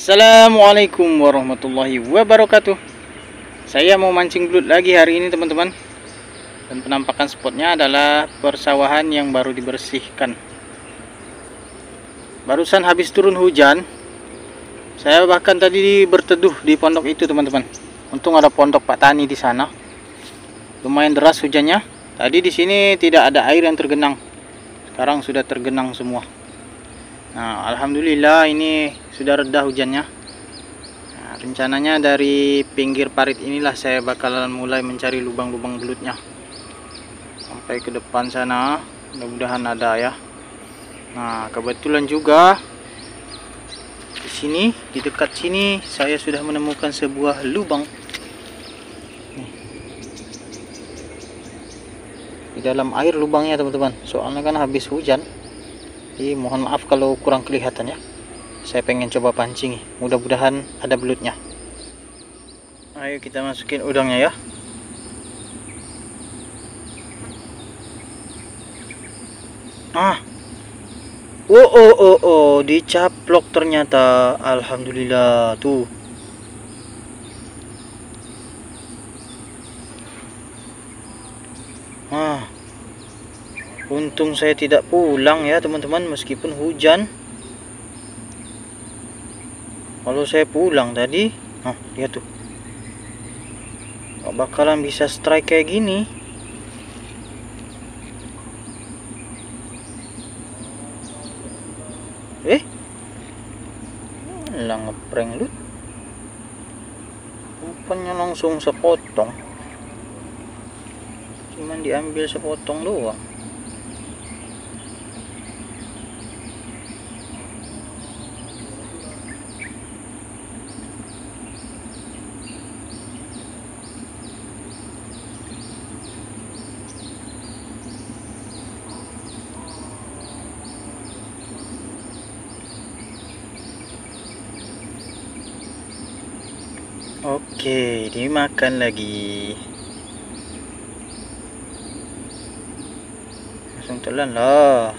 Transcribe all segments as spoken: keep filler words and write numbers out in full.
Assalamualaikum warahmatullahi wabarakatuh. Saya mau mancing belut lagi hari ini teman-teman. Dan penampakan spotnya adalah persawahan yang baru dibersihkan. Barusan habis turun hujan. Saya bahkan tadi berteduh di pondok itu teman-teman. Untung ada pondok Pak Tani di sana. Lumayan deras hujannya. Tadi di sini tidak ada air yang tergenang. Sekarang sudah tergenang semua. Nah, alhamdulillah ini sudah reda hujannya. Nah, rencananya dari pinggir parit inilah saya bakalan mulai mencari lubang-lubang belutnya sampai ke depan sana. Mudah-mudahan ada ya. Nah, kebetulan juga di sini, di dekat sini saya sudah menemukan sebuah lubang. Nih. Di dalam air lubangnya teman-teman. Soalnya kan habis hujan. Jadi mohon maaf kalau kurang kelihatan ya. Saya pengen coba pancing, mudah-mudahan ada belutnya. Ayo kita masukin udangnya ya. Ah, oh oh oh oh, dicaplok ternyata. Alhamdulillah tuh. Ah, untung saya tidak pulang ya teman-teman, meskipun hujan. Kalau saya pulang tadi, nah lihat tuh, gak bakalan bisa strike kayak gini. Eh, lah ngeprank lu. Rupanya langsung sepotong. Cuman diambil sepotong doang. Oke, dimakan lagi. Langsung telan lah.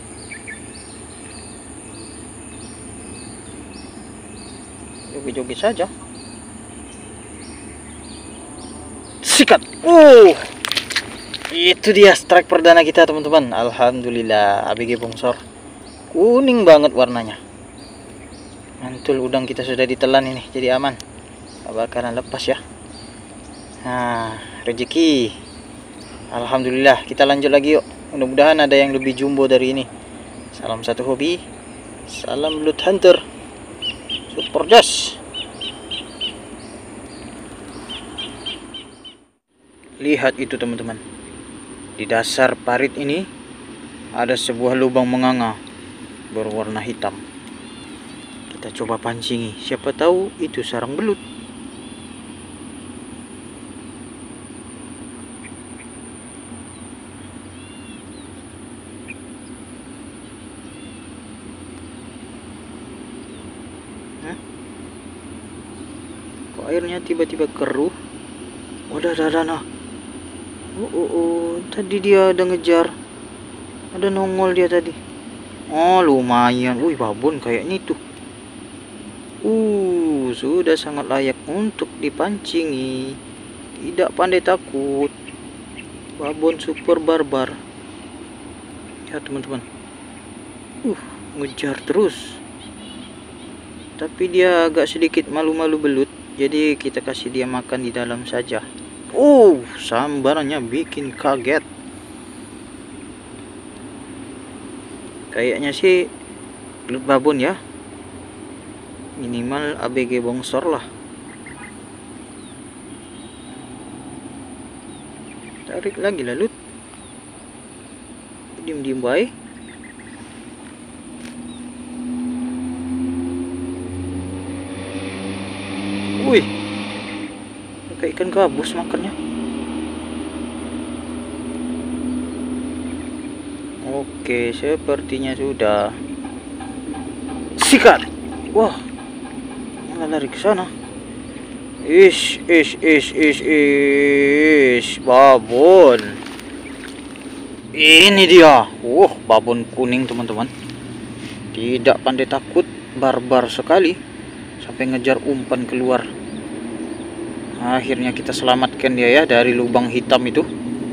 Joget-joget saja. Sikat. Uh, itu dia strike perdana kita teman-teman. Alhamdulillah, A B G bongsor. Kuning banget warnanya. Mantul, udang kita sudah ditelan ini, jadi aman. Gak bakalan lepas ya. Nah, rezeki. Alhamdulillah, kita lanjut lagi yuk. Mudah-mudahan ada yang lebih jumbo dari ini. Salam satu hobi. Salam belut hunter. Super jas. Lihat itu teman-teman. Di dasar parit ini ada sebuah lubang menganga berwarna hitam. Kita coba pancingi. Siapa tahu itu sarang belut. Kok airnya tiba-tiba keruh? Udah ada dana. Oh, oh, oh, tadi dia ada ngejar. Ada nongol dia tadi. Oh, lumayan. Wih, babon kayaknya itu. Uh, sudah sangat layak untuk dipancingi. Tidak pandai takut. Babon super barbar. Ya, teman-teman. Uh, ngejar terus. Tapi dia agak sedikit malu-malu belut. Jadi kita kasih dia makan di dalam saja. Uh, sambarannya bikin kaget. Kayaknya sih belut babon ya. Minimal A B G bongsor lah. Tarik lagi lah lut. Diem-diem baik. Wih, kayak ikan gabus makannya. Oke, sepertinya sudah. Sikat. Wah, malah lari ke sana. Ish, ish, ish, ish, ish, babon. Ini dia. Wah, babon kuning teman-teman. Tidak pandai takut, barbar sekali. sampai ngejar umpan keluar. Akhirnya kita selamatkan dia ya dari lubang hitam itu.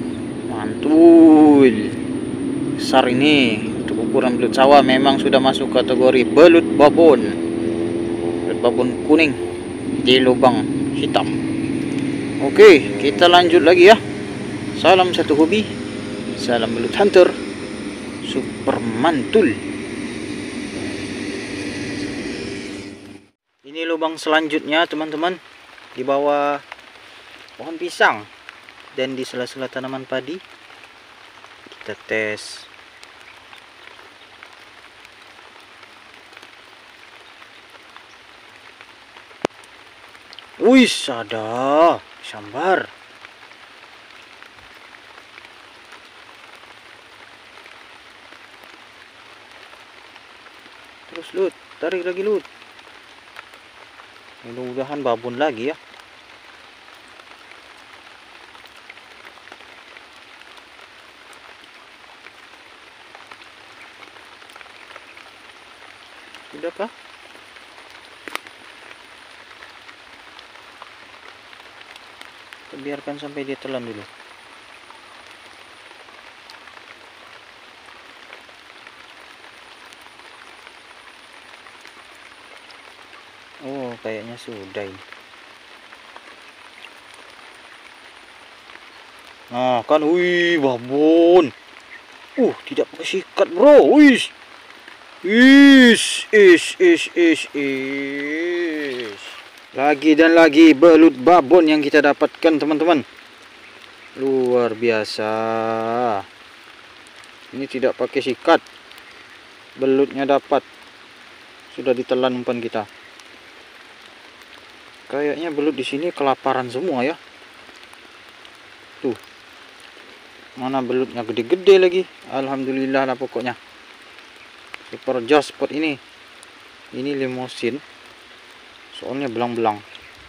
Mantul. Besar ini. Untuk ukuran belut sawah memang sudah masuk kategori belut babon. Belut babon kuning di lubang hitam. Oke, kita lanjut lagi ya. Salam satu hobi. Salam belut hunter. Super mantul. Ini lubang selanjutnya teman-teman, di bawah pohon pisang dan di sela-sela tanaman padi. Kita tes. Wih, ada sambar. Terus Lut, tarik lagi Lut. Mudah-mudahan babon lagi ya. Sudahkah? Kita biarkan sampai dia telan dulu. Oh, kayaknya sudah ini. Nah, kan, wih, babon. Uh, tidak pakai sikat, bro. Wih. Is, is, is, is, is. Lagi dan lagi belut babon yang kita dapatkan, teman-teman. Luar biasa. Ini tidak pakai sikat. Belutnya dapat. Sudah ditelan umpan kita. Kayaknya belut di sini kelaparan semua ya. Tuh. Mana belutnya gede-gede lagi. Alhamdulillah lah pokoknya. Super jos spot ini. Ini limosin. Soalnya belang-belang.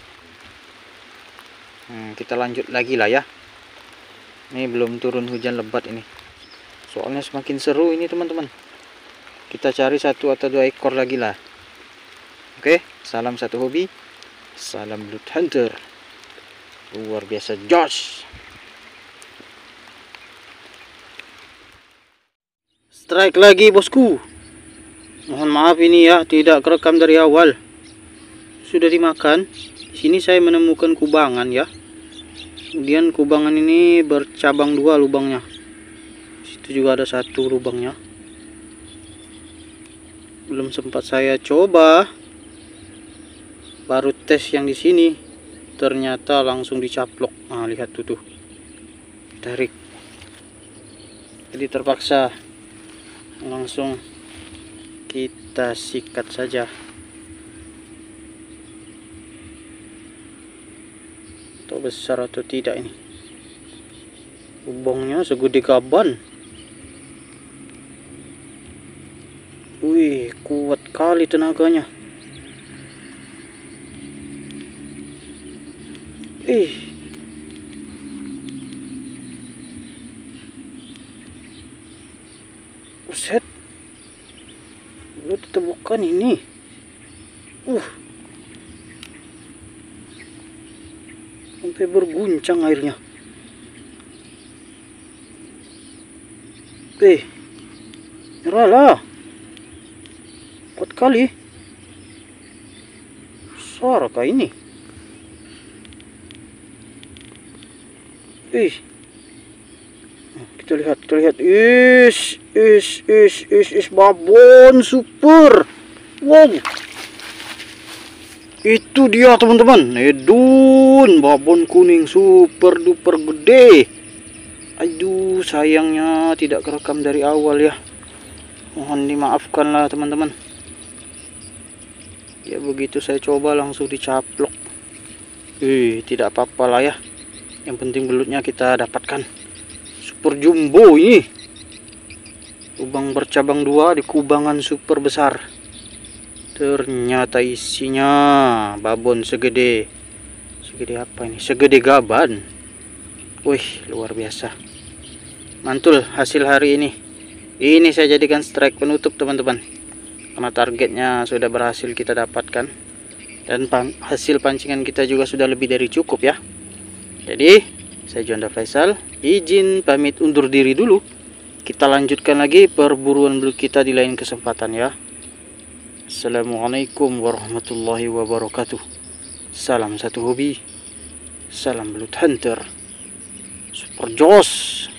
Hmm, kita lanjut lagi lah ya. Ini belum turun hujan lebat ini. Soalnya semakin seru ini teman-teman. Kita cari satu atau dua ekor lagi lah. Oke, salam satu hobi. Salam belut hunter. Luar biasa jos. Strike lagi bosku. Mohon maaf ini ya, tidak kerekam dari awal. Sudah dimakan. Di sini saya menemukan kubangan ya. Kemudian kubangan ini bercabang dua lubangnya. Situ juga ada satu lubangnya. Belum sempat saya coba. Baru tes yang di sini, ternyata langsung dicaplok. Nah, lihat tuh tuh, tarik. Jadi terpaksa langsung kita sikat saja. Tahu besar atau tidak ini? Lubangnya segede gaban. Wih, kuat kali tenaganya. Eh, buset, lu ditemukan ini. Uh, sampai berguncang airnya. Eh, nyerahlah. Kuat kali. Besar kah ini? Ih, kita lihat, kita lihat. Is, is, is, is, is, babon super. Wow, itu dia teman-teman. Edun, babon kuning super duper gede. Aduh, sayangnya tidak kerekam dari awal ya. Mohon dimaafkan lah teman-teman. Ya begitu saya coba langsung dicaplok. Ih, tidak apa-apa lah ya. Yang penting belutnya kita dapatkan. Super jumbo ini. Lubang bercabang dua di kubangan super besar. Ternyata isinya babon segede. Segede apa ini? Segede gaban. Wih, luar biasa. Mantul hasil hari ini. Ini saya jadikan strike penutup teman-teman. Karena targetnya sudah berhasil kita dapatkan. Dan pan hasil pancingan kita juga sudah lebih dari cukup ya. Jadi saya Juanda Faisal izin pamit undur diri dulu. Kita lanjutkan lagi perburuan belut kita di lain kesempatan ya. Assalamualaikum warahmatullahi wabarakatuh. Salam satu hobi. Salam belut hunter. Super Jos.